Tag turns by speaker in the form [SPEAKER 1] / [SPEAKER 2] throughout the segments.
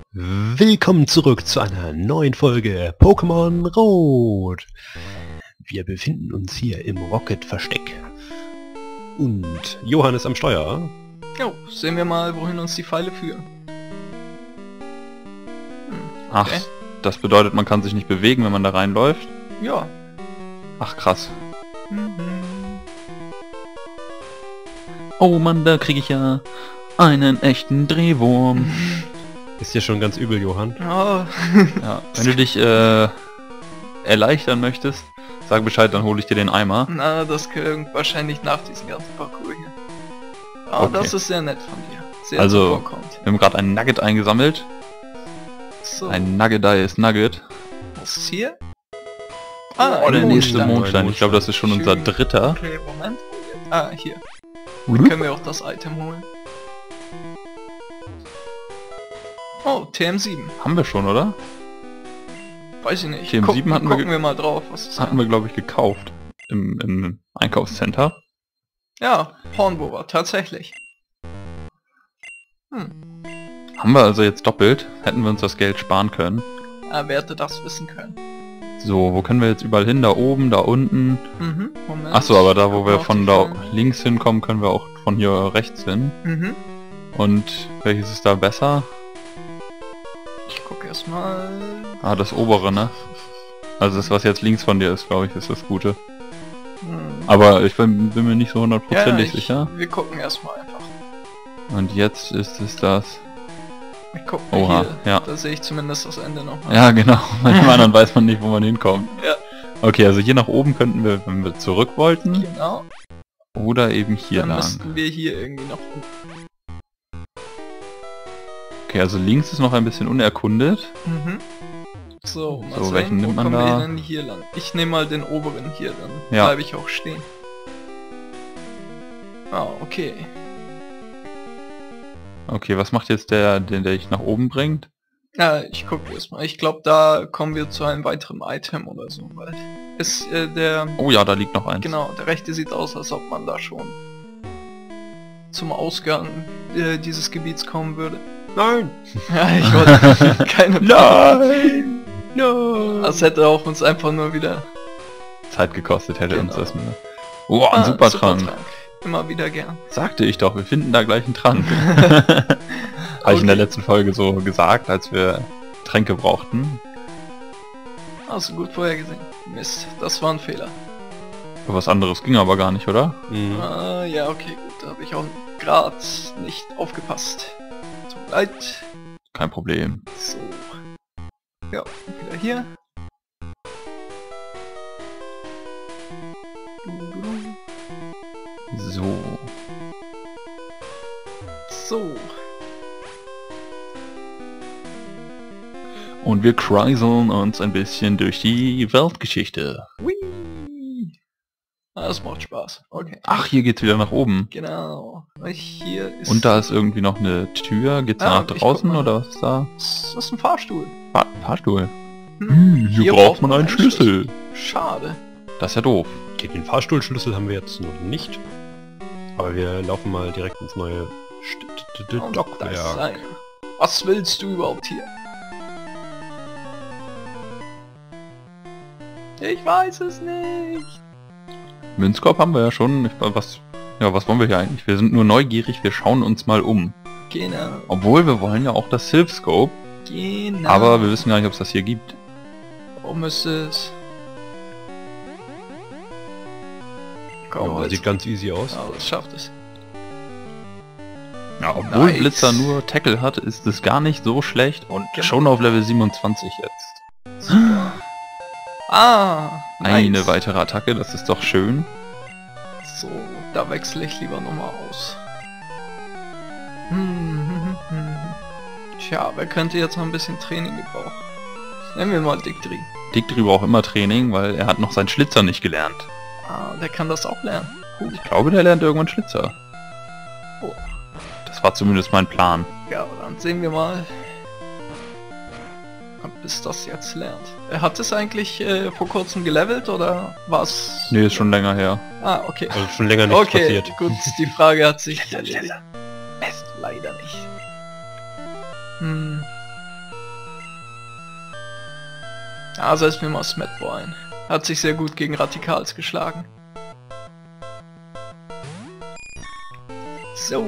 [SPEAKER 1] Willkommen zurück zu einer neuen Folge Pokémon Rot. Wir befinden uns hier im Rocket-Versteck. Und Johann ist am Steuer.
[SPEAKER 2] Jo, sehen wir mal, wohin uns die Pfeile führen.
[SPEAKER 3] Ach,
[SPEAKER 2] Okay.
[SPEAKER 3] das bedeutet, man kann sich nicht bewegen, wenn man da reinläuft?
[SPEAKER 2] Ja.
[SPEAKER 3] Ach, krass.
[SPEAKER 2] Mhm.
[SPEAKER 3] Oh Mann, da kriege ich ja einen echten Drehwurm.
[SPEAKER 1] Ist dir schon ganz übel, Johann?
[SPEAKER 2] Ja.
[SPEAKER 3] Ja, wenn du dich erleichtern möchtest, sag Bescheid, dann hole ich dir den Eimer.
[SPEAKER 2] Na, das klingt wahrscheinlich nach diesem ganzen Parcours hier. Aber
[SPEAKER 3] Okay.
[SPEAKER 2] das ist sehr nett von dir. Sehr
[SPEAKER 3] Also,
[SPEAKER 2] zuvorkommend.
[SPEAKER 3] wir haben gerade ein Nugget eingesammelt.
[SPEAKER 2] So,
[SPEAKER 3] Ein Nugget Nugget.
[SPEAKER 2] was ist hier?
[SPEAKER 3] Oh, der
[SPEAKER 2] ein
[SPEAKER 3] nächste
[SPEAKER 2] Mondstein.
[SPEAKER 3] Mondstein. Ich glaube, das ist schon unser
[SPEAKER 2] Schön.
[SPEAKER 3] dritter.
[SPEAKER 2] Okay, Moment. Ah, hier. Dann können wir auch das Item holen. Oh, TM7.
[SPEAKER 3] Haben wir schon, oder?
[SPEAKER 2] Weiß ich nicht.
[SPEAKER 3] TM7 hatten wir
[SPEAKER 2] gucken wir mal drauf, was ist
[SPEAKER 3] Hatten wir, glaube ich, gekauft. Im Einkaufscenter.
[SPEAKER 2] Ja, Hornbohrer, tatsächlich.
[SPEAKER 3] Haben wir also jetzt doppelt. Hätten wir uns das Geld sparen können.
[SPEAKER 2] Wer hätte das wissen können?
[SPEAKER 3] So, wo können wir jetzt überall hin? Da oben, da unten.
[SPEAKER 2] Mhm, Moment.
[SPEAKER 3] Achso, aber da wo
[SPEAKER 2] Guck
[SPEAKER 3] wir
[SPEAKER 2] mal auf
[SPEAKER 3] von
[SPEAKER 2] die
[SPEAKER 3] da
[SPEAKER 2] Filme.
[SPEAKER 3] links hinkommen, können wir auch von hier rechts hin.
[SPEAKER 2] Mhm.
[SPEAKER 3] Und welches ist da besser?
[SPEAKER 2] Ich gucke erstmal.
[SPEAKER 3] Ah, das obere, ne? Also das, was jetzt links von dir ist, glaube ich, ist das Gute. Aber ich bin mir nicht so hundertprozentig sicher.
[SPEAKER 2] Wir gucken erstmal einfach.
[SPEAKER 3] Und jetzt ist es das...
[SPEAKER 2] Ich guck
[SPEAKER 3] Oha,
[SPEAKER 2] hier.
[SPEAKER 3] ja.
[SPEAKER 2] Da sehe ich zumindest das Ende nochmal.
[SPEAKER 3] Ja, genau. Manchmal dann weiß man nicht, wo man hinkommt.
[SPEAKER 2] Ja.
[SPEAKER 3] Okay, also hier nach oben könnten wir, wenn wir zurück wollten.
[SPEAKER 2] Genau.
[SPEAKER 3] Oder eben hier
[SPEAKER 2] Dann
[SPEAKER 3] lang.
[SPEAKER 2] müssten wir hier irgendwie noch...
[SPEAKER 3] Okay, also links ist noch ein bisschen unerkundet.
[SPEAKER 2] Mhm. So, mal
[SPEAKER 3] So,
[SPEAKER 2] sehen,
[SPEAKER 3] welchen
[SPEAKER 2] wo
[SPEAKER 3] nimmt man
[SPEAKER 2] kommen wir
[SPEAKER 3] da?
[SPEAKER 2] denn hier lang? Ich nehme mal den oberen hier, dann
[SPEAKER 3] Ja.
[SPEAKER 2] bleibe ich auch stehen. Ah, okay.
[SPEAKER 3] Okay, was macht jetzt der dich nach oben bringt?
[SPEAKER 2] Ja, ich gucke erstmal. Ich glaube, da kommen wir zu einem weiteren Item oder so, weil es der...
[SPEAKER 3] Oh ja, da liegt noch eins.
[SPEAKER 2] Genau, der rechte sieht aus, als ob man da schon zum Ausgang dieses Gebiets kommen würde.
[SPEAKER 1] Nein!
[SPEAKER 2] Ja, ich wollte keine...
[SPEAKER 3] Nein! No!
[SPEAKER 2] Das hätte auch uns einfach nur wieder...
[SPEAKER 3] Zeit gekostet hätte uns
[SPEAKER 2] Genau.
[SPEAKER 3] das mal. Oh, ein Supertrank.
[SPEAKER 2] Immer wieder gern.
[SPEAKER 3] Sagte ich doch, wir finden da gleich einen Trank. Habe ich in der letzten Folge so gesagt, als wir Tränke brauchten.
[SPEAKER 2] Hast du gut vorhergesehen. Mist, das war ein Fehler.
[SPEAKER 3] Was anderes ging aber gar nicht, oder?
[SPEAKER 1] Mhm.
[SPEAKER 2] Ja, okay, gut, da habe ich auch gerade nicht aufgepasst. Tut mir leid.
[SPEAKER 3] Kein Problem.
[SPEAKER 2] So. Ja, wieder hier.
[SPEAKER 3] So.
[SPEAKER 2] So.
[SPEAKER 3] Und wir kreiseln uns ein bisschen durch die Weltgeschichte.
[SPEAKER 2] Whee! Das macht Spaß. Okay.
[SPEAKER 3] Ach, hier geht's wieder nach oben.
[SPEAKER 2] Genau. Hier ist...
[SPEAKER 3] Und da ist irgendwie noch eine Tür. Geht's da
[SPEAKER 2] Ah,
[SPEAKER 3] nach
[SPEAKER 2] ich
[SPEAKER 3] draußen
[SPEAKER 2] guck mal.
[SPEAKER 3] oder was ist da?
[SPEAKER 2] Das ist ein Fahrstuhl.
[SPEAKER 3] Fahrstuhl.
[SPEAKER 2] Hier
[SPEAKER 3] braucht man einen Schlüssel.
[SPEAKER 2] Schade.
[SPEAKER 3] Das ist ja doof.
[SPEAKER 1] Okay, den Fahrstuhlschlüssel haben wir jetzt noch nicht. Aber wir laufen mal direkt ins neue
[SPEAKER 2] Und da ist
[SPEAKER 1] Stockwerk.
[SPEAKER 2] ein- Was willst du überhaupt hier? Ich weiß es nicht.
[SPEAKER 3] Münzkorb haben wir ja schon. Was wollen wir hier eigentlich? Wir sind nur neugierig, wir schauen uns mal um.
[SPEAKER 2] Genau.
[SPEAKER 3] Obwohl, wir wollen ja auch das Silphscope,
[SPEAKER 2] Genau.
[SPEAKER 3] aber wir wissen gar nicht, ob es das hier gibt.
[SPEAKER 2] Warum müsste es... Komm,
[SPEAKER 1] Ja,
[SPEAKER 2] Blitz.
[SPEAKER 1] sieht ganz easy aus.
[SPEAKER 2] Ja, das schafft es.
[SPEAKER 3] Ja, obwohl
[SPEAKER 2] Nice.
[SPEAKER 3] Blitzer nur Tackle hat, ist es gar nicht so schlecht und
[SPEAKER 2] Genau.
[SPEAKER 3] schon auf Level 27 jetzt.
[SPEAKER 2] Ah,
[SPEAKER 3] Eine
[SPEAKER 2] nice.
[SPEAKER 3] weitere Attacke, das ist doch schön.
[SPEAKER 2] So, da wechsle ich lieber nochmal aus. Tja, wer könnte jetzt noch ein bisschen Training gebrauchen? Nehmen wir mal Dick Dri.
[SPEAKER 3] Dick braucht immer Training, weil er hat noch seinen Schlitzer nicht gelernt.
[SPEAKER 2] Ah, der kann das auch lernen.
[SPEAKER 3] Ich glaube, der lernt irgendwann Schlitzer.
[SPEAKER 2] Oh.
[SPEAKER 3] Das war zumindest mein Plan.
[SPEAKER 2] Ja, dann sehen wir mal, bis das jetzt lernt. Er hat es eigentlich vor kurzem gelevelt oder was?
[SPEAKER 3] Nee, ist schon länger her.
[SPEAKER 2] Ah, okay.
[SPEAKER 1] Also schon länger nichts
[SPEAKER 2] Okay,
[SPEAKER 1] passiert.
[SPEAKER 2] gut, die Frage hat sich erledigt. Leider nicht. Ja, setz mir mal Smetbo ein. Hat sich sehr gut gegen Radikals geschlagen. So.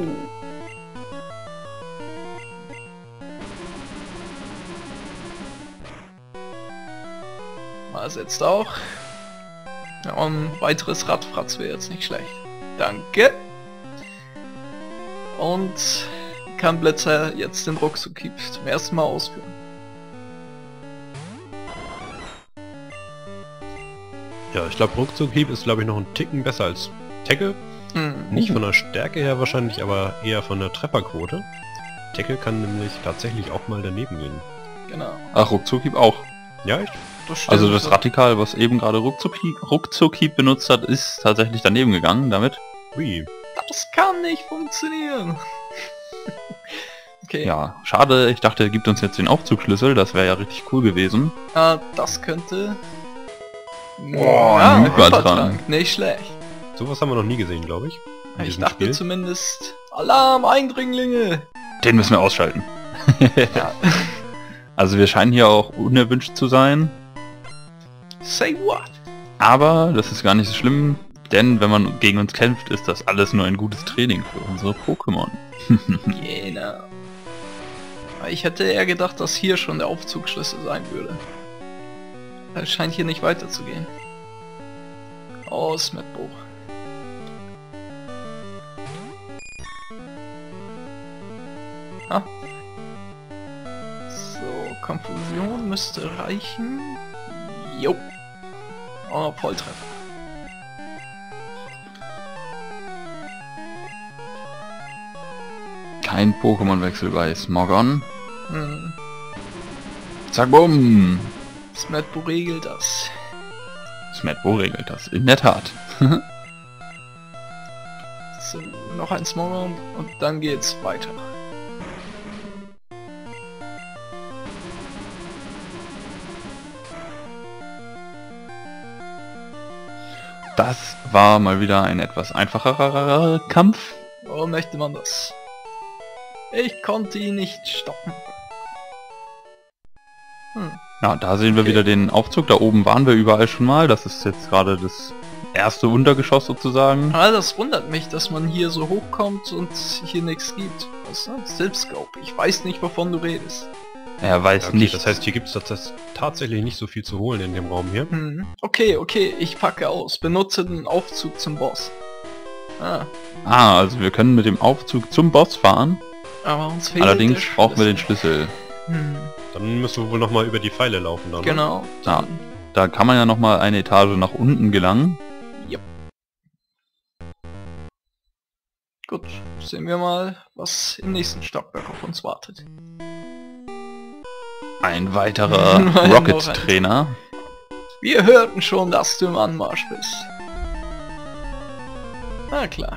[SPEAKER 2] Mal setzt auch. Ja, und ein weiteres Radfratz wäre jetzt nicht schlecht. Danke. Und kann Blitzer jetzt den Ruckzuck-Hieb zum ersten Mal ausführen.
[SPEAKER 1] Ja, ich glaube Ruckzuck-Hieb ist glaube ich noch ein Ticken besser als Tackle. Nicht von der Stärke her wahrscheinlich, aber eher von der Trefferquote. Tackle kann nämlich tatsächlich auch mal daneben gehen.
[SPEAKER 2] Genau.
[SPEAKER 3] Ach, Ruckzuck-Hieb auch.
[SPEAKER 1] Ja, echt?
[SPEAKER 2] Das stimmt.
[SPEAKER 3] Also das Radikal, was eben gerade Ruckzuck-Hieb benutzt hat, ist tatsächlich daneben gegangen damit.
[SPEAKER 1] Ui.
[SPEAKER 2] Das kann nicht funktionieren. Okay.
[SPEAKER 3] Ja, schade. Ich dachte, er gibt uns jetzt den Aufzugschlüssel. Das wäre ja richtig cool gewesen.
[SPEAKER 2] Das könnte...
[SPEAKER 3] Boah,
[SPEAKER 2] ja,
[SPEAKER 3] ein Hypertrank.
[SPEAKER 2] Nicht schlecht.
[SPEAKER 1] Sowas haben wir noch nie gesehen, glaube ich. in
[SPEAKER 2] Ich
[SPEAKER 1] diesem
[SPEAKER 2] dachte
[SPEAKER 1] Spiel.
[SPEAKER 2] zumindest... Alarm, Eindringlinge!
[SPEAKER 3] Den müssen wir ausschalten.
[SPEAKER 2] Ja.
[SPEAKER 3] Also wir scheinen hier auch unerwünscht zu sein.
[SPEAKER 2] Say what?
[SPEAKER 3] Aber das ist gar nicht so schlimm, denn wenn man gegen uns kämpft, ist das alles nur ein gutes Training für unsere Pokémon.
[SPEAKER 2] Genau. Ich hätte eher gedacht, dass hier schon der Aufzugschlüssel sein würde. Es scheint hier nicht weiterzugehen. Oh, Smetbo. Ah. So, Konfusion müsste reichen. Jo. Oh, Volltreffer.
[SPEAKER 3] Kein Pokémon-Wechsel bei Smogon.
[SPEAKER 2] Hm.
[SPEAKER 3] Zack, bumm!
[SPEAKER 2] Smetbo regelt das.
[SPEAKER 3] Smetbo regelt das, in der Tat.
[SPEAKER 2] So, noch ein Smogon und dann geht's weiter.
[SPEAKER 3] Das war mal wieder ein etwas einfacherer Kampf.
[SPEAKER 2] Warum möchte man das? Ich konnte ihn nicht stoppen.
[SPEAKER 3] Ja, da sehen wir wieder den Aufzug. Da oben waren wir überall schon mal. Das ist jetzt gerade das erste Untergeschoss sozusagen.
[SPEAKER 2] Ah, das wundert mich, dass man hier so hochkommt und hier nichts gibt. Was ist das? Silpscope. Ich weiß nicht, wovon du redest.
[SPEAKER 3] Er weiß
[SPEAKER 1] Okay,
[SPEAKER 3] nicht.
[SPEAKER 1] das heißt, hier gibt es tatsächlich nicht so viel zu holen in dem Raum hier.
[SPEAKER 2] Okay, ich packe aus. Benutze den Aufzug zum Boss.
[SPEAKER 3] Also wir können mit dem Aufzug zum Boss fahren.
[SPEAKER 2] Aber uns fehlt
[SPEAKER 3] Allerdings
[SPEAKER 2] der
[SPEAKER 3] brauchen wir den Schlüssel.
[SPEAKER 1] Dann müssen wir wohl nochmal über die Pfeile laufen dann.
[SPEAKER 2] Genau.
[SPEAKER 3] Ja, da kann man ja nochmal eine Etage nach unten gelangen.
[SPEAKER 2] Yep. Gut, sehen wir mal, was im nächsten Stockwerk auf uns wartet.
[SPEAKER 3] Ein weiterer
[SPEAKER 2] Noch
[SPEAKER 3] Rocket-Trainer.
[SPEAKER 2] Wir hörten schon, dass du im Anmarsch bist. Na klar.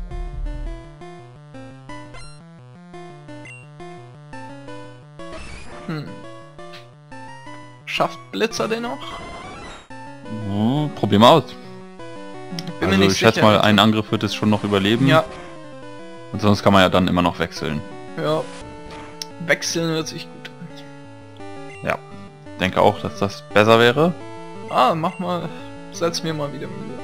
[SPEAKER 2] Schafft Blitzer den noch?
[SPEAKER 3] Probier mal aus.
[SPEAKER 2] Bin mir
[SPEAKER 3] Also
[SPEAKER 2] nicht
[SPEAKER 3] ich schätze
[SPEAKER 2] sicher.
[SPEAKER 3] mal, ein Angriff wird es schon noch überleben.
[SPEAKER 2] Ja,
[SPEAKER 3] Und sonst kann man ja dann immer noch wechseln.
[SPEAKER 2] ja. Wechseln hört sich gut
[SPEAKER 3] Ja. Denke auch, dass das besser wäre.
[SPEAKER 2] an. Mach mal. Setz mir mal wieder Mühe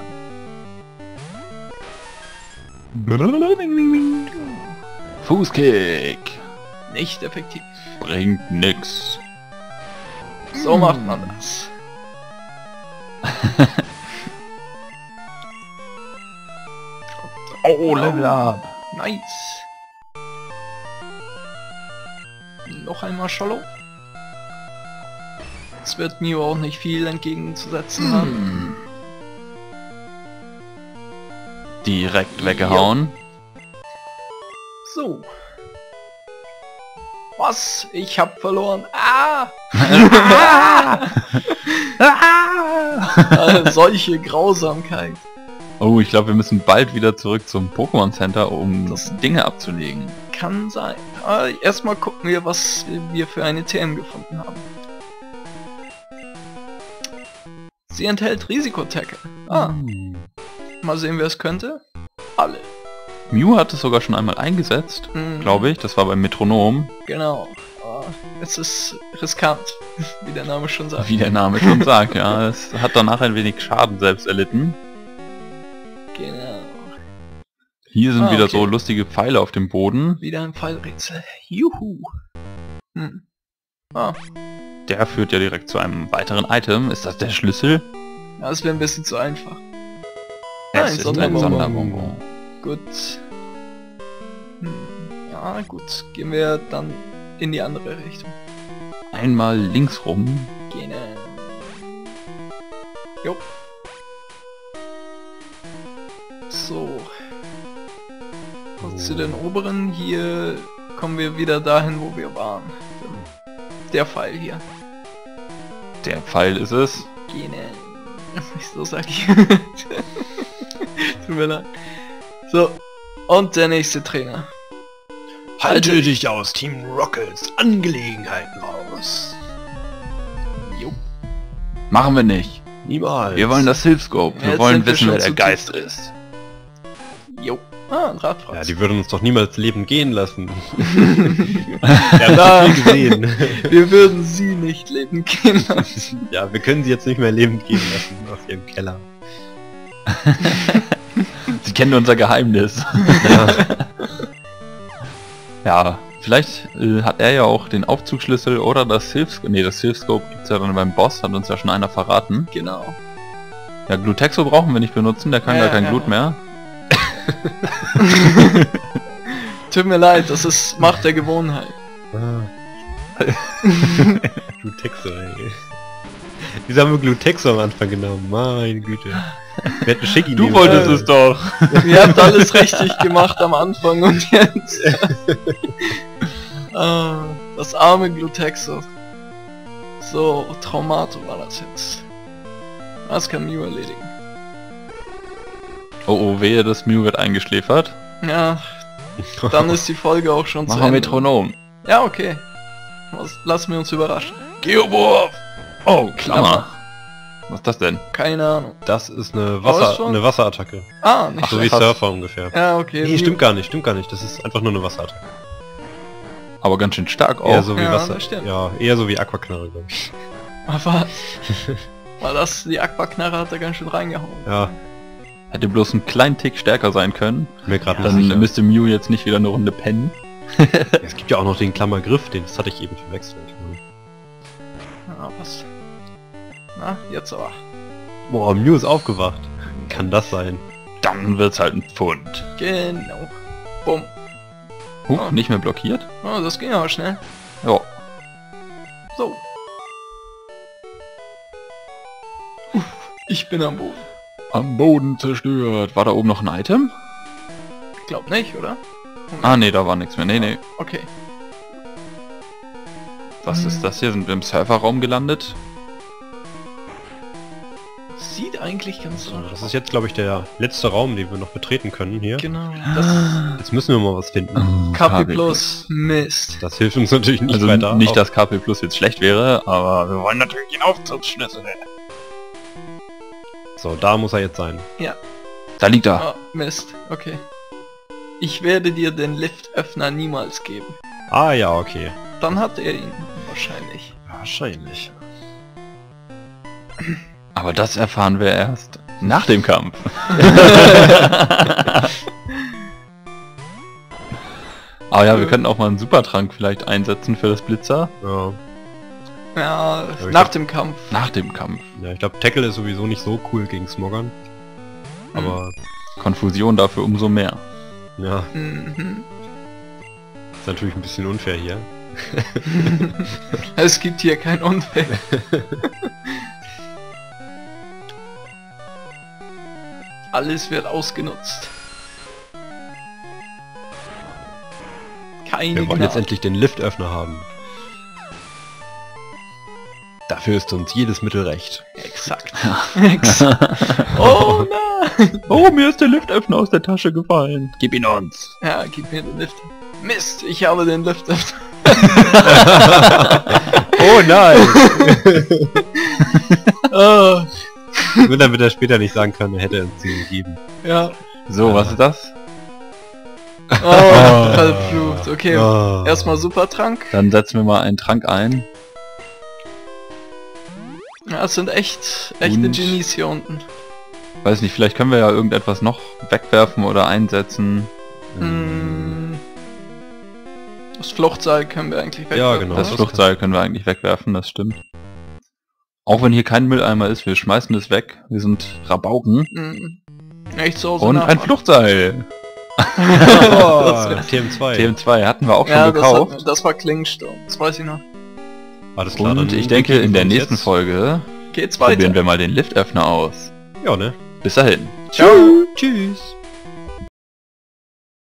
[SPEAKER 2] an.
[SPEAKER 3] Fußkick.
[SPEAKER 2] Nicht effektiv.
[SPEAKER 3] Bringt nix.
[SPEAKER 2] So macht man das.
[SPEAKER 3] Oh, Level up.
[SPEAKER 2] Nice. Noch einmal Schollo. Es wird Mew auch nicht viel entgegenzusetzen haben.
[SPEAKER 3] Direkt weggehauen.
[SPEAKER 2] So. Was? Ich hab verloren. Ah! Solche Grausamkeit.
[SPEAKER 3] Oh, ich glaube, wir müssen bald wieder zurück zum Pokémon Center, um
[SPEAKER 2] Das-
[SPEAKER 3] Dinge abzulegen.
[SPEAKER 2] Kann sein. Aber erstmal gucken wir, was wir für eine TM gefunden haben. Sie enthält Risikotackle. Mal sehen, wer es könnte. Alle.
[SPEAKER 3] Mew hat es sogar schon einmal eingesetzt, glaube ich. Das war beim Metronom.
[SPEAKER 2] Genau. es ist riskant, wie der Name schon sagt.
[SPEAKER 3] Wie der Name schon sagt, ja. Es hat danach ein wenig Schaden selbst erlitten.
[SPEAKER 2] Genau.
[SPEAKER 3] Hier sind wieder
[SPEAKER 2] okay.
[SPEAKER 3] so lustige Pfeile auf dem Boden.
[SPEAKER 2] Wieder ein Pfeilrätsel. Juhu. Hm. Ah,
[SPEAKER 3] Der führt ja direkt zu einem weiteren Item. Ist das der Schlüssel?
[SPEAKER 2] ja, das wäre ein bisschen zu einfach.
[SPEAKER 3] Es ist ein Sonderbonbon.
[SPEAKER 2] Gut. Ja, gut. Gehen wir dann in die andere Richtung.
[SPEAKER 3] Einmal links rum.
[SPEAKER 2] Genau. Jo. So. Zu den oberen, hier kommen wir wieder dahin, wo wir waren. Der Pfeil hier.
[SPEAKER 3] Der Pfeil ist es.
[SPEAKER 2] Genau. So sag ich. Tut mir leid. So. Und der nächste Trainer.
[SPEAKER 1] Halte dich aus Team Rockets Angelegenheiten raus.
[SPEAKER 2] Jo.
[SPEAKER 3] Machen wir nicht.
[SPEAKER 1] Niemals.
[SPEAKER 3] Wir wollen das Hilfscope. Wir
[SPEAKER 2] Jetzt
[SPEAKER 3] wollen
[SPEAKER 2] sind wir
[SPEAKER 3] wissen,
[SPEAKER 2] schon
[SPEAKER 3] wer der
[SPEAKER 2] zu
[SPEAKER 3] Geist
[SPEAKER 2] tief.
[SPEAKER 3] ist.
[SPEAKER 2] Jo. Ah, ein Radfratz.
[SPEAKER 1] Ja, die würden uns doch niemals lebend gehen lassen. Wir haben viel gesehen.
[SPEAKER 2] Wir würden sie nicht leben gehen lassen.
[SPEAKER 1] Ja, wir können sie jetzt nicht mehr lebend gehen lassen aus ihrem Keller.
[SPEAKER 3] Sie kennen unser Geheimnis.
[SPEAKER 1] Ja.
[SPEAKER 3] Ja, vielleicht hat er ja auch den Aufzugschlüssel oder das Hilfscope. Ne, das Hilfscope gibt's ja dann beim Boss, hat uns ja schon einer verraten.
[SPEAKER 2] Genau.
[SPEAKER 3] Ja, Glutexo brauchen wir nicht benutzen, der kann
[SPEAKER 2] Ja,
[SPEAKER 3] gar kein
[SPEAKER 2] ja,
[SPEAKER 3] Glut
[SPEAKER 2] ja.
[SPEAKER 3] mehr.
[SPEAKER 2] Tut mir leid, das ist Macht der Gewohnheit.
[SPEAKER 1] Glutexo, ey. Wieso haben wir Glutexo am Anfang genommen? Meine Güte. Wir hätten Schicki
[SPEAKER 3] Du
[SPEAKER 1] nehmen
[SPEAKER 3] wolltest
[SPEAKER 1] sollen.
[SPEAKER 3] es doch.
[SPEAKER 2] Ihr habt alles richtig gemacht am Anfang und jetzt. Ah, das arme Glutexo. So, Traumato war das jetzt. Das kann Mew erledigen.
[SPEAKER 3] Oh, oh, wehe, das Mew wird eingeschläfert.
[SPEAKER 2] Ja, dann ist die Folge auch schon zu
[SPEAKER 3] Machen wir
[SPEAKER 2] Ende.
[SPEAKER 3] Metronom.
[SPEAKER 2] Ja, okay. Lassen wir uns überraschen.
[SPEAKER 3] Geowurf! Oh, Klammer. Was ist das denn?
[SPEAKER 2] Keine Ahnung.
[SPEAKER 1] Das ist eine,
[SPEAKER 2] Ausfall?
[SPEAKER 1] eine Wasserattacke.
[SPEAKER 2] Ah, nicht
[SPEAKER 1] So wie
[SPEAKER 2] schlecht.
[SPEAKER 1] Surfer ungefähr.
[SPEAKER 2] Ja, okay.
[SPEAKER 1] Nee,
[SPEAKER 2] Mew-
[SPEAKER 1] stimmt gar nicht. Das ist einfach nur eine Wasserattacke.
[SPEAKER 3] Aber ganz schön stark auch.
[SPEAKER 1] Eher so wie
[SPEAKER 2] Ja,
[SPEAKER 1] Wasser.
[SPEAKER 2] das stimmt.
[SPEAKER 1] Ja, eher so wie Aquaknarre, glaube ich.
[SPEAKER 2] Aber war das, die Aquaknarre hat da ganz schön reingehauen.
[SPEAKER 1] Ja,
[SPEAKER 3] Hätte bloß einen kleinen Tick stärker sein können.
[SPEAKER 1] mir gerade nicht
[SPEAKER 3] Dann
[SPEAKER 1] sicher.
[SPEAKER 3] müsste Mew jetzt nicht wieder eine Runde pennen.
[SPEAKER 1] Es gibt ja auch noch den Klammergriff, das hatte ich eben verwechselt.
[SPEAKER 2] Ja, passt. Na, jetzt aber.
[SPEAKER 1] Boah, Mew ist aufgewacht. Kann das sein?
[SPEAKER 3] Dann wird's halt ein Pfund.
[SPEAKER 2] Genau. Bumm.
[SPEAKER 3] Huch, nicht mehr blockiert?
[SPEAKER 2] Oh, das ging aber schnell.
[SPEAKER 3] Ja.
[SPEAKER 2] So. Ich bin am Boden.
[SPEAKER 3] Am Boden zerstört. War da oben noch ein Item?
[SPEAKER 2] Glaub nicht, oder?
[SPEAKER 3] Ah, nee, da war nichts mehr. Nee, nee.
[SPEAKER 2] Okay.
[SPEAKER 3] Was ist das hier? Sind wir im Serverraum gelandet?
[SPEAKER 2] Sieht eigentlich ganz so.
[SPEAKER 1] Das ist jetzt, glaube ich, der letzte Raum, den wir noch betreten können hier.
[SPEAKER 2] Genau. Das
[SPEAKER 1] Jetzt müssen wir mal was finden.
[SPEAKER 2] KP Plus. Mist.
[SPEAKER 1] Das hilft uns natürlich nicht
[SPEAKER 3] Also
[SPEAKER 1] weiter.
[SPEAKER 3] nicht,
[SPEAKER 1] Auch-
[SPEAKER 3] dass KP Plus jetzt schlecht wäre, aber wir wollen natürlich den Aufzugsschlüssel.
[SPEAKER 1] So, da muss er jetzt sein.
[SPEAKER 3] Da liegt er.
[SPEAKER 2] Ah, Mist. Okay. Ich werde dir den Liftöffner niemals geben.
[SPEAKER 1] Ah ja, okay.
[SPEAKER 2] Dann hat er ihn wahrscheinlich.
[SPEAKER 1] Wahrscheinlich.
[SPEAKER 3] Aber das erfahren wir erst nach dem Kampf. Aber ja, wir könnten auch mal einen Supertrank vielleicht einsetzen für das Blitzer.
[SPEAKER 1] Ja.
[SPEAKER 2] Ja,
[SPEAKER 1] ich
[SPEAKER 2] nach
[SPEAKER 1] glaub-
[SPEAKER 2] dem Kampf.
[SPEAKER 3] Nach dem Kampf.
[SPEAKER 1] Ja, ich glaube, Tackle ist sowieso nicht so cool gegen Smoggern. Aber,
[SPEAKER 3] Konfusion dafür umso mehr.
[SPEAKER 1] ja,
[SPEAKER 2] Mhm.
[SPEAKER 1] ist natürlich ein bisschen unfair hier.
[SPEAKER 2] Es gibt hier kein Unfall. Alles wird ausgenutzt. Keine
[SPEAKER 1] Wir wollen jetzt
[SPEAKER 2] Gnade.
[SPEAKER 1] endlich den Liftöffner haben. Dafür ist uns jedes Mittel recht.
[SPEAKER 2] Exakt. Oh nein!
[SPEAKER 3] Oh, mir ist der Liftöffner aus der Tasche gefallen. Gib ihn uns.
[SPEAKER 2] Ja, gib mir den Lift. Mist, ich habe den Liftöffner.
[SPEAKER 1] Oh nein!
[SPEAKER 2] Oh,
[SPEAKER 1] Nur damit er später nicht sagen kann, er hätte uns sie gegeben.
[SPEAKER 2] ja.
[SPEAKER 3] So, was ist das?
[SPEAKER 2] Oh, verflucht. Okay,
[SPEAKER 1] Oh.
[SPEAKER 2] erstmal Supertrank.
[SPEAKER 3] Dann setzen wir mal einen Trank ein.
[SPEAKER 2] Ja, es sind echte Genies hier unten.
[SPEAKER 3] Weiß nicht, vielleicht können wir ja irgendetwas noch wegwerfen oder einsetzen.
[SPEAKER 2] Das Fluchtseil können wir eigentlich wegwerfen.
[SPEAKER 1] Ja, genau.
[SPEAKER 3] Das Fluchtseil können wir eigentlich wegwerfen, das stimmt. Auch wenn hier kein Mülleimer ist, wir schmeißen es weg. Wir sind Rabauken.
[SPEAKER 2] Echt so.
[SPEAKER 3] Und ein Fluchtseil.
[SPEAKER 1] TM2.
[SPEAKER 3] TM2 hatten wir auch schon gekauft.
[SPEAKER 2] Das war Klingensturm, das weiß ich noch.
[SPEAKER 1] Alles klar,
[SPEAKER 3] Und
[SPEAKER 1] dann
[SPEAKER 3] ich denke, in der
[SPEAKER 1] beginnen wir
[SPEAKER 3] nächsten
[SPEAKER 1] jetzt.
[SPEAKER 3] Folge
[SPEAKER 2] Geht's weiter.
[SPEAKER 3] probieren wir mal den Liftöffner aus.
[SPEAKER 1] Ja, ne?
[SPEAKER 3] Bis dahin.
[SPEAKER 2] Ciao.
[SPEAKER 1] Tschüss.